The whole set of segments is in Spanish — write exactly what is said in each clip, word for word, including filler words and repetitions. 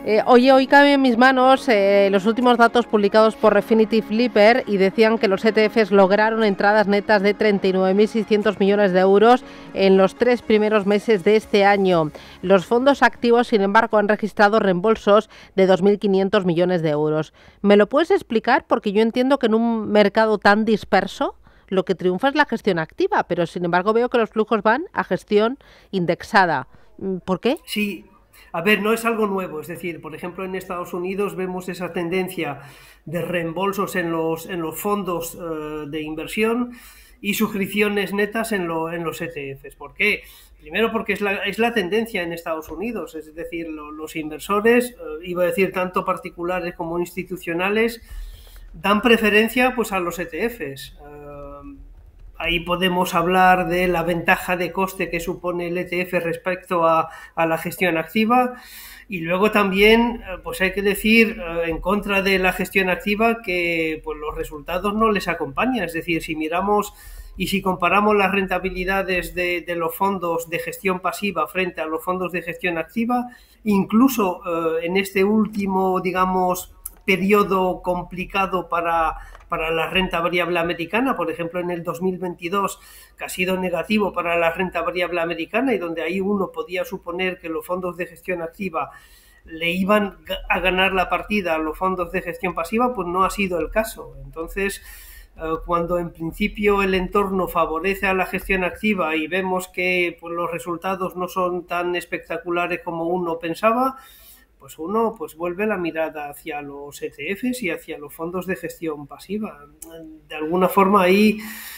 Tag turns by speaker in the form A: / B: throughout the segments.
A: Eh, oye, hoy caben en mis manos eh, los últimos datos publicados por Refinitiv Lipper y decían que los E T Fs lograron entradas netas de treinta y nueve mil seiscientos millones de euros en los tres primeros meses de este año. Los fondos activos, sin embargo, han registrado reembolsos de dos mil quinientos millones de euros. ¿Me lo puedes explicar? Porque yo entiendo que en un mercado tan disperso lo que triunfa es la gestión activa, pero sin embargo veo que los flujos van a gestión indexada. ¿Por qué?
B: Sí, a ver, no es algo nuevo, es decir, por ejemplo, en Estados Unidos vemos esa tendencia de reembolsos en los, en los fondos eh, de inversión y suscripciones netas en, lo, en los E T Fs. ¿Por qué? Primero porque es la, es la tendencia en Estados Unidos, es decir, lo, los inversores, eh, iba a decir tanto particulares como institucionales, dan preferencia pues a los E T Fs. Uh, ahí podemos hablar de la ventaja de coste que supone el E T F respecto a, a la gestión activa. Y luego también, pues hay que decir, en contra de la gestión activa, que pues los resultados no les acompañan. Es decir, si miramos y si comparamos las rentabilidades de, de los fondos de gestión pasiva frente a los fondos de gestión activa, incluso eh, en este último, digamos, periodo complicado para, para la renta variable americana, por ejemplo en el dos mil veintidós, que ha sido negativo para la renta variable americana y donde ahí uno podía suponer que los fondos de gestión activa le iban a ganar la partida a los fondos de gestión pasiva, pues no ha sido el caso. Entonces, cuando en principio el entorno favorece a la gestión activa y vemos que pues, los resultados no son tan espectaculares como uno pensaba, pues uno pues vuelve la mirada hacia los E T Fs y hacia los fondos de gestión pasiva. De alguna forma ahí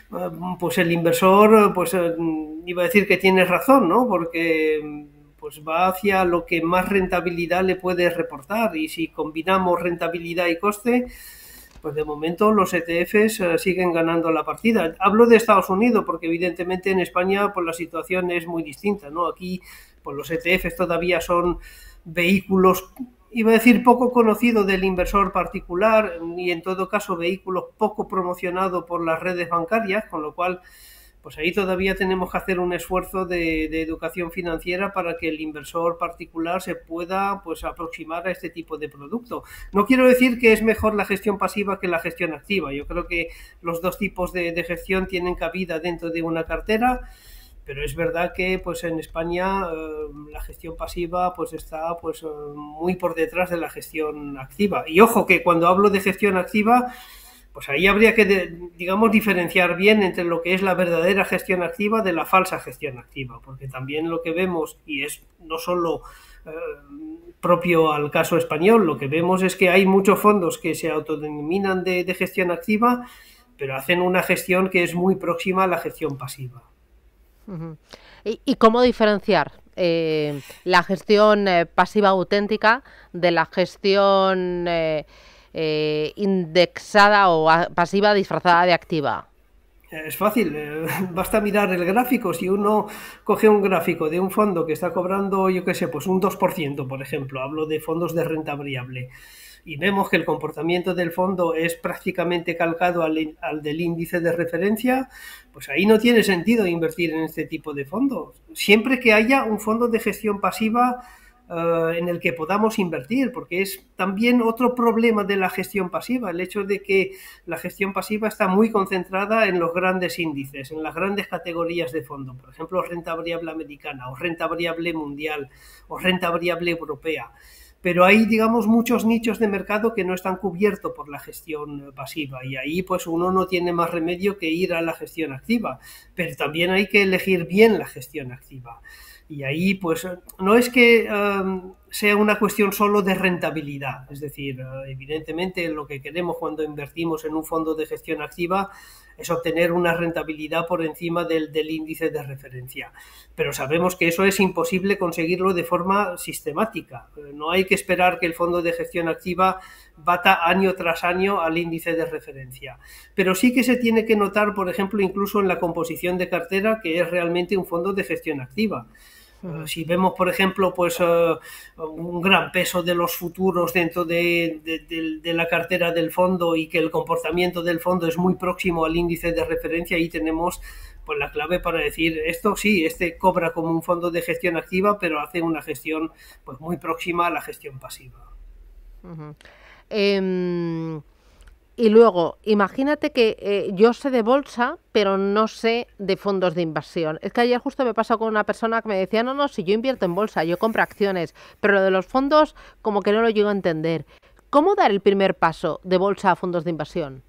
B: pues el inversor pues iba a decir que tiene razón, ¿no? Porque pues va hacia lo que más rentabilidad le puede reportar, y si combinamos rentabilidad y coste, pues de momento los E T Fs uh, siguen ganando la partida. Hablo de Estados Unidos porque evidentemente en España pues la situación es muy distinta, ¿no? Aquí pues los E T Fs todavía son vehículos, iba a decir poco conocido del inversor particular, y en todo caso vehículos poco promocionados por las redes bancarias, con lo cual pues ahí todavía tenemos que hacer un esfuerzo de, de educación financiera para que el inversor particular se pueda pues aproximar a este tipo de producto. No quiero decir que es mejor la gestión pasiva que la gestión activa. Yo creo que los dos tipos de, de gestión tienen cabida dentro de una cartera, pero es verdad que pues en España eh, la gestión pasiva pues está pues eh, muy por detrás de la gestión activa. Y ojo que cuando hablo de gestión activa, pues ahí habría que, de, digamos, diferenciar bien entre lo que es la verdadera gestión activa de la falsa gestión activa, porque también lo que vemos, y es no solo eh, propio al caso español, lo que vemos es que hay muchos fondos que se autodenominan de, de gestión activa, pero hacen una gestión que es muy próxima a la gestión pasiva.
A: Uh-huh. ¿Y, ¿Y cómo diferenciar eh, la gestión eh, pasiva auténtica de la gestión eh, eh, indexada o a, pasiva disfrazada de activa?
B: Es fácil, eh, basta mirar el gráfico. Si uno coge un gráfico de un fondo que está cobrando, yo qué sé, pues un dos por ciento, por ejemplo, hablo de fondos de renta variable, y vemos que el comportamiento del fondo es prácticamente calcado al, al del índice de referencia, pues ahí no tiene sentido invertir en este tipo de fondos. Siempre que haya un fondo de gestión pasiva Uh, en el que podamos invertir, porque es también otro problema de la gestión pasiva, el hecho de que la gestión pasiva está muy concentrada en los grandes índices, en las grandes categorías de fondo, por ejemplo, renta variable americana o renta variable mundial o renta variable europea. Pero hay, digamos, muchos nichos de mercado que no están cubiertos por la gestión pasiva, y ahí pues uno no tiene más remedio que ir a la gestión activa, pero también hay que elegir bien la gestión activa. Y ahí, pues, no es que um, sea una cuestión solo de rentabilidad. Es decir, uh, evidentemente lo que queremos cuando invertimos en un fondo de gestión activa es obtener una rentabilidad por encima del, del índice de referencia. Pero sabemos que eso es imposible conseguirlo de forma sistemática. No hay que esperar que el fondo de gestión activa bata año tras año al índice de referencia. Pero sí que se tiene que notar, por ejemplo, incluso en la composición de cartera, que es realmente un fondo de gestión activa. Uh, si vemos, por ejemplo, pues uh, un gran peso de los futuros dentro de, de, de, de la cartera del fondo y que el comportamiento del fondo es muy próximo al índice de referencia, ahí tenemos pues la clave para decir esto sí, este cobra como un fondo de gestión activa, pero hace una gestión pues muy próxima a la gestión pasiva.
A: Uh-huh. Eh, y luego, imagínate que eh, yo sé de bolsa, pero no sé de fondos de inversión. Es que ayer justo me pasó con una persona que me decía, no, no, si yo invierto en bolsa, yo compro acciones, pero lo de los fondos como que no lo llego a entender. ¿Cómo dar el primer paso de bolsa a fondos de inversión?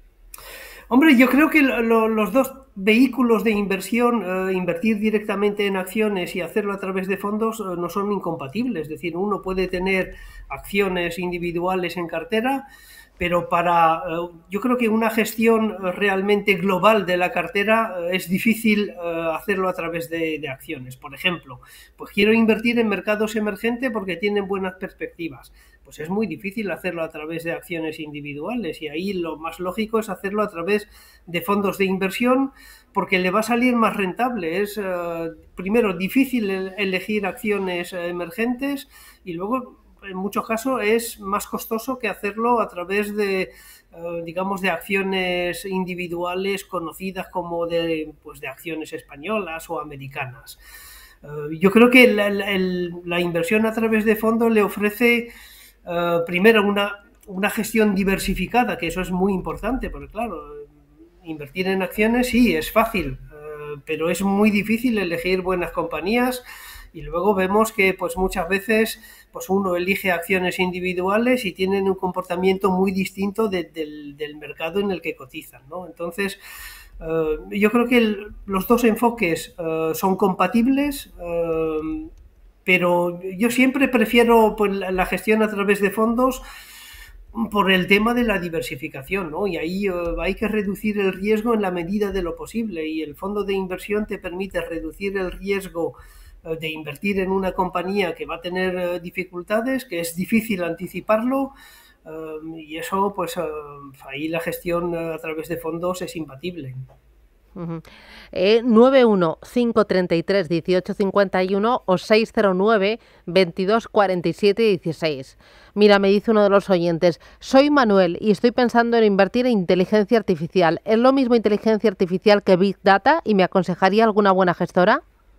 B: Hombre, yo creo que lo, lo, los dos vehículos de inversión, eh, invertir directamente en acciones y hacerlo a través de fondos, eh, no son incompatibles. Es decir, uno puede tener acciones individuales en cartera, pero para, eh, yo creo que una gestión realmente global de la cartera eh, es difícil eh, hacerlo a través de, de acciones. Por ejemplo, pues quiero invertir en mercados emergentes porque tienen buenas perspectivas. Pues es muy difícil hacerlo a través de acciones individuales y ahí lo más lógico es hacerlo a través de fondos de inversión porque le va a salir más rentable. Es, eh, primero, difícil elegir acciones emergentes y luego, en muchos casos, es más costoso que hacerlo a través de, eh, digamos, de acciones individuales conocidas como de, pues, de acciones españolas o americanas. Eh, yo creo que la, la, la inversión a través de fondos le ofrece Uh, primero una, una gestión diversificada, que eso es muy importante, porque claro, invertir en acciones sí, es fácil, uh, pero es muy difícil elegir buenas compañías y luego vemos que pues muchas veces pues uno elige acciones individuales y tienen un comportamiento muy distinto de, de, del mercado en el que cotizan, ¿no? Entonces, uh, yo creo que el, los dos enfoques uh, son compatibles, uh, pero yo siempre prefiero pues, la gestión a través de fondos por el tema de la diversificación, ¿no? Y ahí uh, hay que reducir el riesgo en la medida de lo posible y el fondo de inversión te permite reducir el riesgo uh, de invertir en una compañía que va a tener uh, dificultades, que es difícil anticiparlo uh, y eso pues uh, ahí la gestión uh, a través de fondos es imbatible.
A: Uh-huh. eh, nueve uno cinco tres tres uno ocho cinco uno o seis cero nueve veintidós cuarenta y siete dieciséis. Mira, me dice uno de los oyentes, soy Manuel y estoy pensando en invertir en inteligencia artificial. ¿Es lo mismo inteligencia artificial que Big Data y me aconsejaría alguna buena gestora?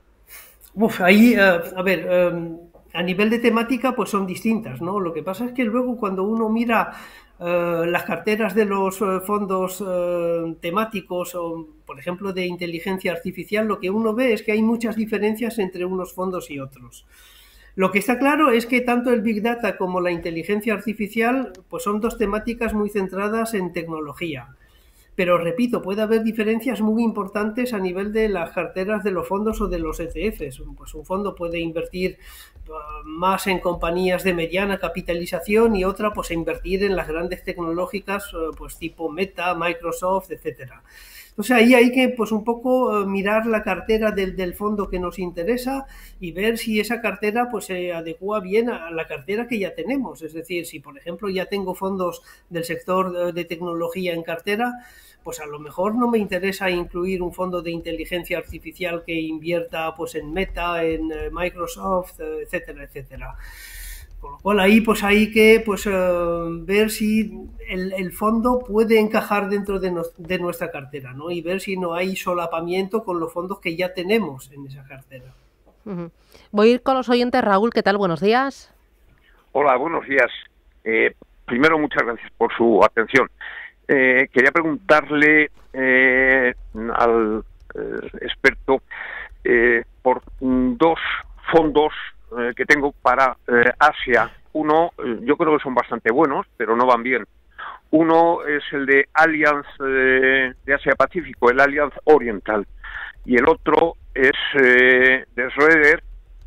B: Uf, ahí, uh, a ver, um, a nivel de temática pues son distintas, ¿no? Lo que pasa es que luego cuando uno mira Uh, las carteras de los uh, fondos uh, temáticos o, por ejemplo, de inteligencia artificial, lo que uno ve es que hay muchas diferencias entre unos fondos y otros. Lo que está claro es que tanto el Big Data como la inteligencia artificial pues son dos temáticas muy centradas en tecnología. Pero repito, puede haber diferencias muy importantes a nivel de las carteras de los fondos o de los E T Fs. Pues un fondo puede invertir uh, más en compañías de mediana capitalización y otra pues invertir en las grandes tecnológicas uh, pues tipo Meta, Microsoft, etcétera. Entonces ahí hay que pues un poco uh, mirar la cartera del, del fondo que nos interesa y ver si esa cartera pues se adecua bien a la cartera que ya tenemos. Es decir, si por ejemplo ya tengo fondos del sector uh, de tecnología en cartera, pues a lo mejor no me interesa incluir un fondo de inteligencia artificial que invierta pues en Meta, en uh, Microsoft, uh, etcétera, etcétera. Con lo cual ahí pues hay que pues uh, ver si el, el fondo puede encajar dentro de, no, de nuestra cartera, ¿no? Y ver si no hay solapamiento con los fondos que ya tenemos en esa cartera.
A: Uh-huh. Voy a ir con los oyentes. Raúl, ¿qué tal? Buenos días.
C: Hola, buenos días. Eh, primero, muchas gracias por su atención. Eh, quería preguntarle eh, al eh, experto eh, por dos fondos eh, que tengo para eh, Asia. Uno, eh, yo creo que son bastante buenos, pero no van bien. Uno es el de Allianz eh, de Asia-Pacífico, el Allianz Oriental, y el otro es eh, de Schroeder,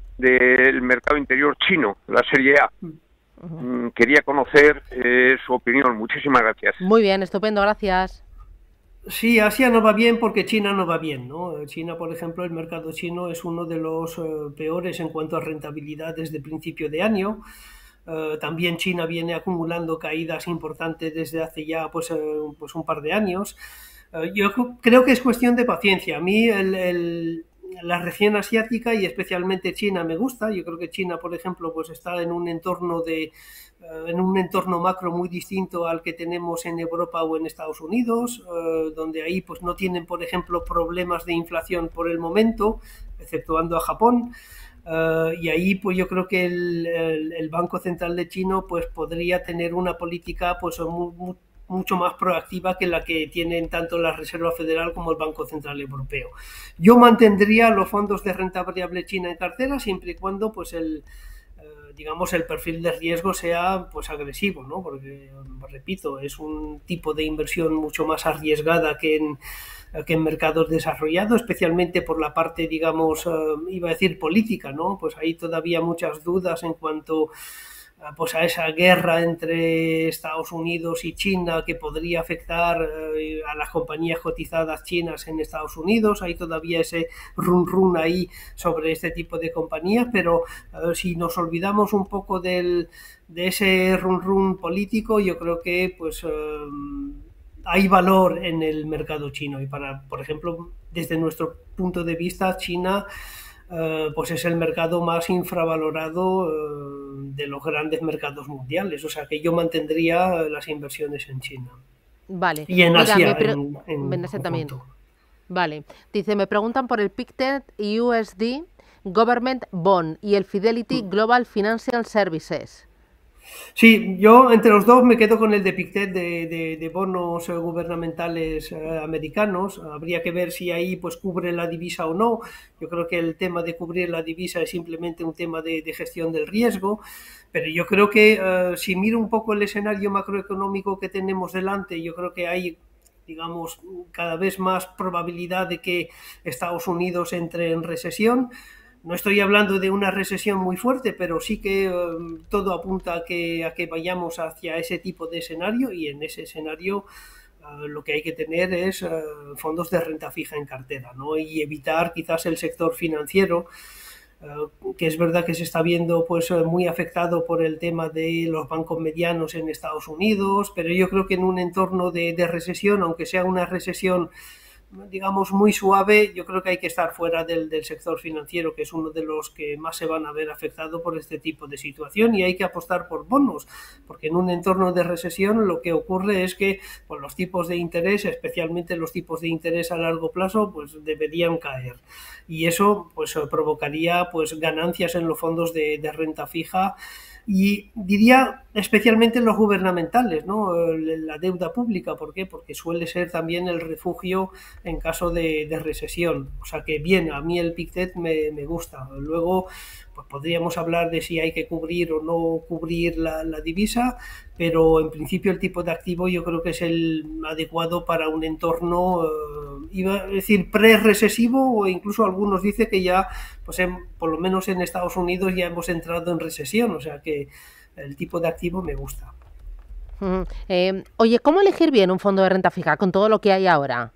C: del mercado interior chino, la serie A. Uh-huh. Quería conocer eh, su opinión. Muchísimas gracias.
A: Muy bien, estupendo, gracias.
B: Sí, Asia no va bien porque China no va bien, ¿no? China, por ejemplo, el mercado chino es uno de los uh, peores en cuanto a rentabilidad desde principio de año. Uh, también China viene acumulando caídas importantes desde hace ya pues, uh, pues un par de años. Uh, yo creo que es cuestión de paciencia. A mí el, el la región asiática y especialmente China me gusta. Yo creo que China, por ejemplo, pues está en un entorno de, en un entorno macro muy distinto al que tenemos en Europa o en Estados Unidos, eh, donde ahí pues no tienen, por ejemplo, problemas de inflación por el momento, exceptuando a Japón. Uh, y ahí pues yo creo que el, el, el Banco Central de China pues podría tener una política pues muy, muy, mucho más proactiva que la que tienen tanto la Reserva Federal como el Banco Central Europeo. Yo mantendría los fondos de renta variable china en cartera siempre y cuando pues el uh, digamos el perfil de riesgo sea pues agresivo, ¿no? Porque repito, es un tipo de inversión mucho más arriesgada que en que en mercados desarrollados, especialmente por la parte, digamos, uh, iba a decir política, ¿no? Pues hay todavía muchas dudas en cuanto uh, pues a esa guerra entre Estados Unidos y China que podría afectar uh, a las compañías cotizadas chinas en Estados Unidos. Hay todavía ese run run ahí sobre este tipo de compañías, pero uh, si nos olvidamos un poco del, de ese run run político, yo creo que pues uh, hay valor en el mercado chino y para, por ejemplo, desde nuestro punto de vista, China uh, pues es el mercado más infravalorado uh, de los grandes mercados mundiales, o sea que yo mantendría las inversiones en China.
A: Vale.
B: Y en
A: Mira,
B: Asia,
A: pre...
B: en, en,
A: en Asia también.
B: Punto.
A: Vale. Dice, me preguntan por el Pictet U S D Government Bond y el Fidelity mm. Global Financial Services.
B: Sí, yo entre los dos me quedo con el de Pictet de, de, de bonos gubernamentales eh, americanos. Habría que ver si ahí pues cubre la divisa o no. Yo creo que el tema de cubrir la divisa es simplemente un tema de, de gestión del riesgo, pero yo creo que eh, si miro un poco el escenario macroeconómico que tenemos delante, yo creo que hay, digamos, cada vez más probabilidad de que Estados Unidos entre en recesión. No estoy hablando de una recesión muy fuerte, pero sí que um, todo apunta a que, a que vayamos hacia ese tipo de escenario y en ese escenario uh, lo que hay que tener es uh, fondos de renta fija en cartera, ¿no? Y evitar quizás el sector financiero, uh, que es verdad que se está viendo pues, uh, muy afectado por el tema de los bancos medianos en Estados Unidos, pero yo creo que en un entorno de, de recesión, aunque sea una recesión digamos muy suave, yo creo que hay que estar fuera del, del sector financiero, que es uno de los que más se van a ver afectado por este tipo de situación, y hay que apostar por bonos, porque en un entorno de recesión lo que ocurre es que pues, los tipos de interés, especialmente los tipos de interés a largo plazo, pues deberían caer, y eso pues provocaría pues ganancias en los fondos de, de renta fija, y diría especialmente en los gubernamentales, ¿no? La deuda pública, ¿por qué? Porque suele ser también el refugio en caso de, de recesión. O sea que bien, a mí el Pictet me, me gusta. Luego pues podríamos hablar de si hay que cubrir o no cubrir la, la divisa, pero en principio el tipo de activo yo creo que es el adecuado para un entorno, eh, iba a decir pre-recesivo, o incluso algunos dicen que ya, pues en, por lo menos en Estados Unidos ya hemos entrado en recesión, o sea que el tipo de activo me gusta.
A: Uh-huh. eh, oye, ¿cómo elegir bien un fondo de renta fija con todo lo que hay ahora?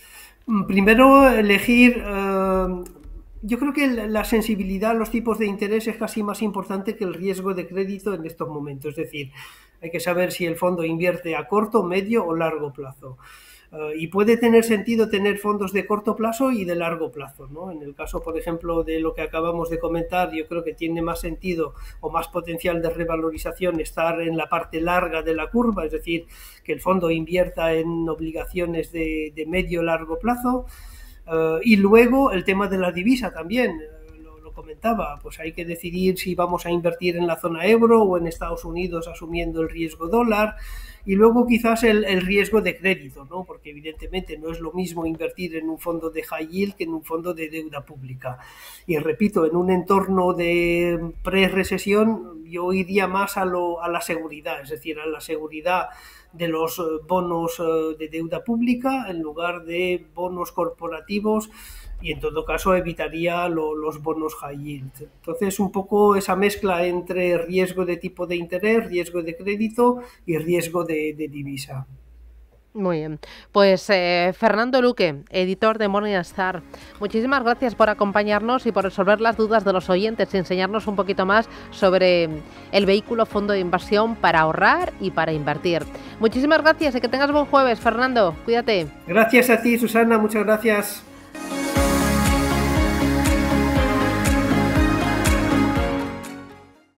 B: Primero elegir... Uh, Yo creo que la sensibilidad a los tipos de interés es casi más importante que el riesgo de crédito en estos momentos. Es decir, hay que saber si el fondo invierte a corto, medio o largo plazo. Uh, y puede tener sentido tener fondos de corto plazo y de largo plazo, ¿no? En el caso, por ejemplo, de lo que acabamos de comentar, yo creo que tiene más sentido o más potencial de revalorización estar en la parte larga de la curva, es decir, que el fondo invierta en obligaciones de, de medio o largo plazo. Uh, y luego el tema de la divisa también, uh, lo, lo comentaba, pues hay que decidir si vamos a invertir en la zona euro o en Estados Unidos asumiendo el riesgo dólar, y luego quizás el, el riesgo de crédito, ¿no? Porque evidentemente no es lo mismo invertir en un fondo de high yield que en un fondo de deuda pública. Y repito, en un entorno de pre-recesión yo iría más a, lo, a la seguridad, es decir, a la seguridad de los bonos de deuda pública en lugar de bonos corporativos, y en todo caso evitaría lo, los bonos high yield. Entonces un poco esa mezcla entre riesgo de tipo de interés, riesgo de crédito y riesgo de, de divisa.
A: Muy bien, pues eh, Fernando Luque, editor de Morningstar, muchísimas gracias por acompañarnos y por resolver las dudas de los oyentes y enseñarnos un poquito más sobre el vehículo fondo de inversión para ahorrar y para invertir. Muchísimas gracias y que tengas buen jueves, Fernando, cuídate.
B: Gracias a ti, Susana, muchas gracias.